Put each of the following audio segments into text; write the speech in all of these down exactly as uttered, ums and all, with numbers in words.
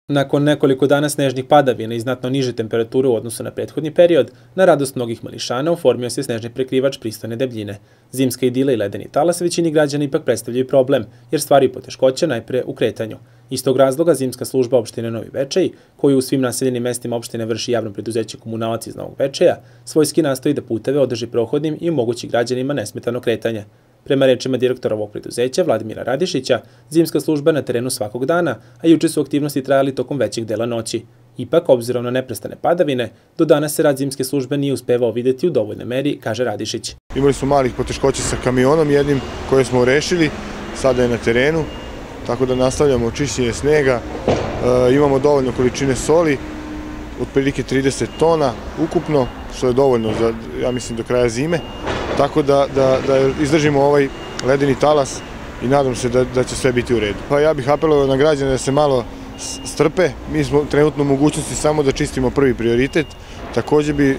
Nakon nekoliko dana snežnih padavina i znatno niže temperature u odnosu na prethodni period, na radost mnogih mališana oformio se snežni prekrivač pristojne debljine. Zimska idila i ledeni talas većini građana ipak predstavljaju problem, jer stvaraju poteškoće najpre u kretanju. Iz tog razloga Zimska služba opštine Novi Bečej, koju u svim naseljenim mestima opštine vrši javno preduzeće Komunalac iz Novog Bečeja, svojski nastoji da puteve održi prohodnim i omogući građanima nesmetano kretanje. Prema rečima direktora ovog preduzeća, Vladimira Radišića, zimska služba je na terenu svakog dana, a juče su aktivnosti trajali tokom većeg dela noći. Ipak, obzirom na neprestane padavine, do danas se rad zimske službe nije uspevao videti u dovoljnoj meri, kaže Radišić. Imali smo malih poteškoća sa kamionom jednim koje smo rešili, sada je na terenu, tako da nastavljamo čišćenje snega, e, imamo dovoljno količine soli, otprilike trideset tona ukupno, što je dovoljno za, ja mislim, do kraja zime. Tako da, da, da izdržimo ovaj ledeni talas i nadam se da, da će sve biti u redu. Pa ja bih apelovao na građane da se malo strpe. Mi smo trenutno u mogućnosti samo da čistimo prvi prioritet. Također bi e,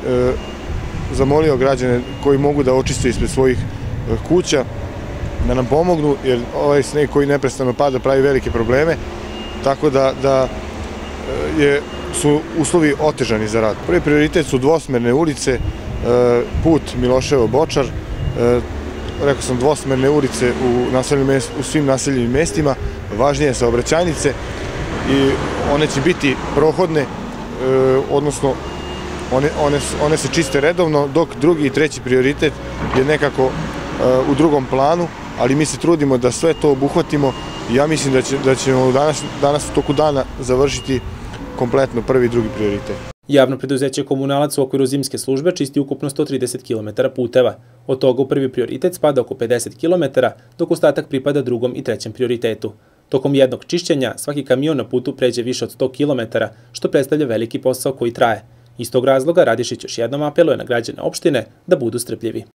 zamolio građane koji mogu da očiste ispred svojih e, kuća da nam pomognu, jer ovaj sneg koji neprestano pada pravi velike probleme. Tako da, da je, su uslovi otežani za rad. Prvi prioritet su dvosmerne ulice, put Miloševo-Bočar, rekao sam dvosmerne ulice u, u svim naseljenim mestima, važnije saobraćajnice i one će biti prohodne, odnosno one, one, one se čiste redovno, dok drugi i treći prioritet je nekako u drugom planu, ali mi se trudimo da sve to obuhvatimo i ja mislim da, će, da ćemo danas, danas u toku dana završiti kompletno prvi i drugi prioritet. Javno preduzeće Komunalac u okviru zimske službe čisti ukupno sto trideset kilometara puteva. Od toga u prvi prioritet spada oko pedeset kilometara, dok ostatak pripada drugom i trećem prioritetu. Tokom jednog čišćenja svaki kamion na putu pređe više od sto kilometara, što predstavlja veliki posao koji traje. Iz tog razloga Radišić još jednom apeluje na građane opštine da budu strpljivi.